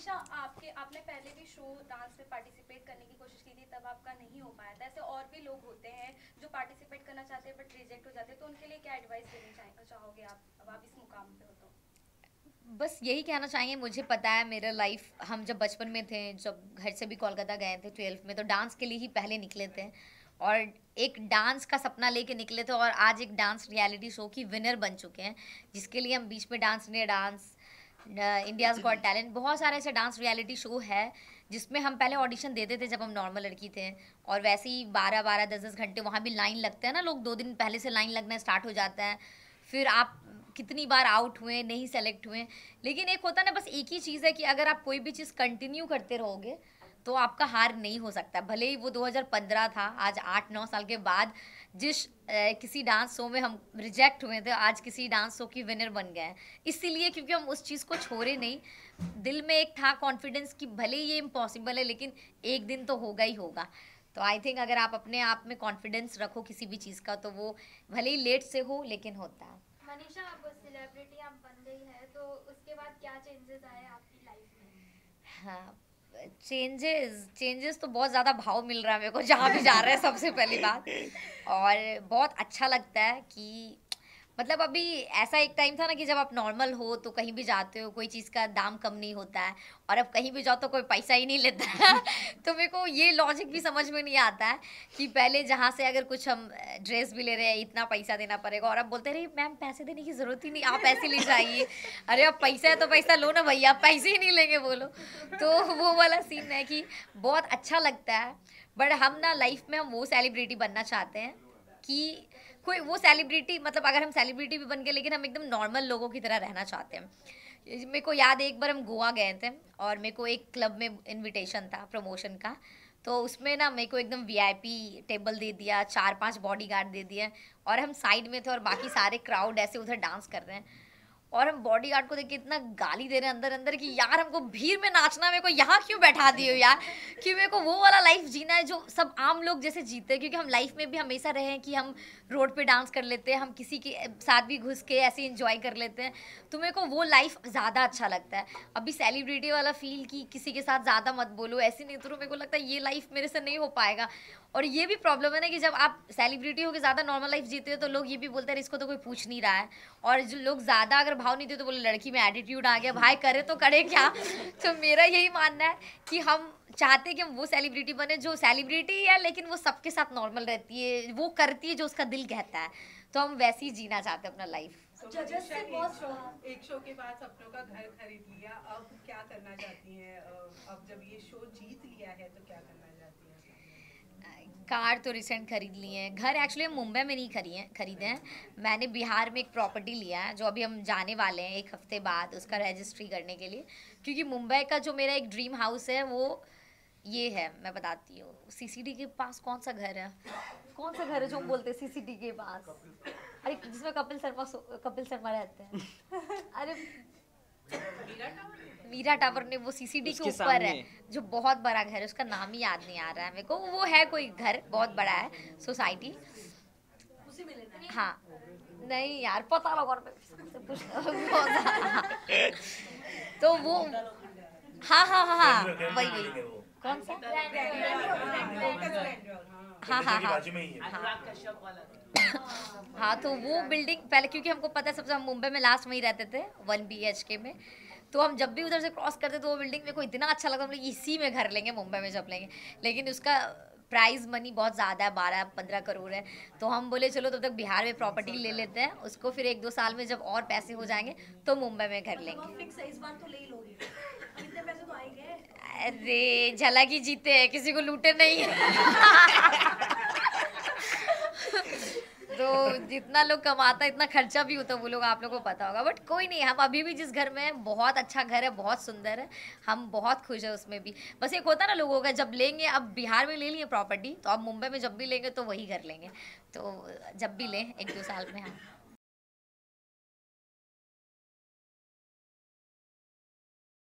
मनीषा, आपने पहले भी शो डांस में पार्टिसिपेट करने की कोशिश की थी, तब आपका नहीं हो पाया था। ऐसे और भी लोग होते हैं जो पार्टिसिपेट करना चाहते हैं बट रिजेक्ट हो जाते हैं, तो उनके लिए क्या एडवाइस देना चाहोगे आप, अब आप इस मुकाम पे हो तो? बस यही कहना चाहेंगे, मुझे पता है मेरा लाइफ, हम जब बचपन में थे, जब घर से भी कोलकाता गए थे 12th में, तो डांस के लिए ही पहले निकले थे और एक डांस का सपना लेके निकले थे और आज एक डांस रियलिटी शो की विनर बन चुके हैं, जिसके लिए हम बीच में dance India dance, India's got talent, बहुत सारे ऐसे डांस रियलिटी शो है जिसमें हम पहले ऑडिशन देते थे जब हम नॉर्मल लड़की थे। और वैसे ही 12-12 10-10 घंटे वहाँ भी लाइन लगते हैं ना, लोग 2 दिन पहले से लाइन लगना स्टार्ट हो जाता है। फिर आप कितनी बार आउट हुए, नहीं सेलेक्ट हुए। लेकिन एक होता है ना, बस एक ही चीज़ है कि अगर आप कोई भी चीज़ कंटिन्यू करते रहोगे तो आपका हार नहीं हो सकता। भले ही वो 2015 था, आज 8-9 साल के बाद जिस किसी डांस शो में हम रिजेक्ट हुए थे, आज किसी डांस शो की विनर बन गए हैं। इसीलिए क्योंकि हम उस चीज़ को छोड़े नहीं, दिल में एक था कॉन्फिडेंस कि भले ही ये इम्पॉसिबल है लेकिन एक दिन तो होगा ही होगा। तो आई थिंक अगर आप अपने आप में कॉन्फिडेंस रखो किसी भी चीज़ का, तो वो भले ही लेट से हो लेकिन होता है। मनीषा, अब सेलिब्रिटी आप बन गई है, तो उसके बाद क्या चेंजेस आए आपकी लाइफ में? हाँ, चेंजेस चेंजेस तो बहुत ज़्यादा भाव मिल रहा है मेरे को जहाँ भी जा रहा है, सबसे पहली बात। और बहुत अच्छा लगता है कि मतलब अभी ऐसा एक टाइम था ना कि जब आप नॉर्मल हो तो कहीं भी जाते हो कोई चीज़ का दाम कम नहीं होता है, और अब कहीं भी जाओ तो कोई पैसा ही नहीं लेता है। तो मेरे को ये लॉजिक भी समझ में नहीं आता है कि पहले जहाँ से अगर कुछ हम ड्रेस भी ले रहे हैं इतना पैसा देना पड़ेगा, और अब बोलते रहे मैम पैसे देने की ज़रूरत ही नहीं, आप ऐसे ले जाइए। अरे अब पैसा है तो पैसा लो ना भैया, आप पैसे ही नहीं लेंगे बोलो। तो वो वाला सीन है कि बहुत अच्छा लगता है। बट हम ना लाइफ में हम वो सेलिब्रिटी बनना चाहते हैं कि कोई वो सेलिब्रिटी, मतलब अगर हम सेलिब्रिटी भी बन गए लेकिन हम एकदम नॉर्मल लोगों की तरह रहना चाहते हैं। मेरे को याद है एक बार हम गोवा गए थे और मेरे को एक क्लब में इनविटेशन था प्रमोशन का, तो उसमें ना मेरे को एकदम वीआईपी टेबल दे दिया, 4-5 बॉडीगार्ड दे दिए, और हम साइड में थे और बाकी सारे क्राउड ऐसे उधर डांस कर रहे हैं। और हम बॉडीगार्ड को देख के इतना गाली दे रहे हैं अंदर अंदर कि यार हमको भीड़ में नाचना, मेरे को यहाँ क्यों बैठा दिए हो यार, कि मेरे को वो वाला लाइफ जीना है जो सब आम लोग जैसे जीते हैं। क्योंकि हम लाइफ में भी हमेशा रहे हैं कि हम रोड पे डांस कर लेते हैं, हम किसी के साथ भी घुस के ऐसे इंजॉय कर लेते हैं। तो मेरे को वो लाइफ ज़्यादा अच्छा लगता है। अभी सेलिब्रिटी वाला फील कि किसी के साथ ज़्यादा मत बोलो, ऐसे नहीं, तो मेरे को लगता है ये लाइफ मेरे से नहीं हो पाएगा। और ये भी प्रॉब्लम है ना कि जब आप सेलिब्रिटी हो के ज़्यादा नॉर्मल लाइफ जीते हो तो लोग ये भी बोलते हैं इसको तो कोई पूछ नहीं रहा है। और जो लोग ज़्यादा अगर भाव नहीं देते तो बोले लड़की में एटीट्यूड आ गया, भाई करे तो करे क्या। तो मेरा यही मानना है कि हम चाहते हैं कि हम वो सेलिब्रिटी बने जो सेलिब्रिटी है लेकिन वो सबके साथ नॉर्मल रहती है, वो करती है जो उसका दिल कहता है। तो हम वैसे ही जीना चाहते हैं अपना लाइफ। जजेस से बहुत एक शो के बाद सपनों का घर खरीद लिया, अब क्या करना चाहती हैं? अब जब ये शो जीत लिया है तो क्या करना चाहती हैं? कार तो रिसेंट खरीद ली है, घर एक्चुअली हम मुंबई में नहीं खरीदे हैं। मैंने बिहार में एक प्रॉपर्टी लिया है जो अभी हम जाने वाले हैं 1 हफ्ते बाद उसका रजिस्ट्री करने के लिए। क्योंकि मुंबई का जो मेरा एक ड्रीम हाउस है वो ये है, मैं बताती हूँ। सीसीडी के पास कौन सा घर है, कौन सा घर है जो हम बोलते हैं सीसीडी के पास, अरे जिसमें कपिल शर्मा रहते हैं। अरे मीरा टावर ने, वो सीसीडी के ऊपर है जो बहुत बड़ा घर है, उसका नाम ही याद नहीं आ रहा है मेरे को। वो है कोई घर बहुत बड़ा है, सोसाइटी। हाँ नहीं यार पता लगा तो वो हाँ हाँ हाँ हाँ वही वही कौन सा, हाँ हाँ हाँ हाँ। तो वो बिल्डिंग पहले, क्योंकि हमको पता है सबसे, हम मुंबई में लास्ट वहीं रहते थे 1 BHK में, तो हम जब भी उधर से क्रॉस करते तो वो बिल्डिंग मेरे को इतना अच्छा लगा, हम लोग इसी में घर लेंगे मुंबई में जब लेंगे। लेकिन उसका प्राइस मनी बहुत ज़्यादा है, 12-15 करोड़ है। तो हम बोले चलो तब तक बिहार में प्रॉपर्टी ले लेते हैं उसको, फिर 1-2 साल में जब और पैसे हो जाएंगे तो मुंबई में घर लेंगे। अरे झलक ही जीते हैं, किसी को लूटे नहीं है। तो जितना लोग कमाता है इतना खर्चा भी होता है वो लोग, आप लोगों को पता होगा। बट कोई नहीं, हम अभी भी जिस घर में हैं बहुत अच्छा घर है, बहुत सुंदर है, हम बहुत खुश है उसमें भी। बस एक होता है ना लोगों का, जब लेंगे, अब बिहार में ले लिए प्रॉपर्टी तो अब मुंबई में जब भी लेंगे तो वही घर लेंगे। तो जब भी लें 1-2 साल में हम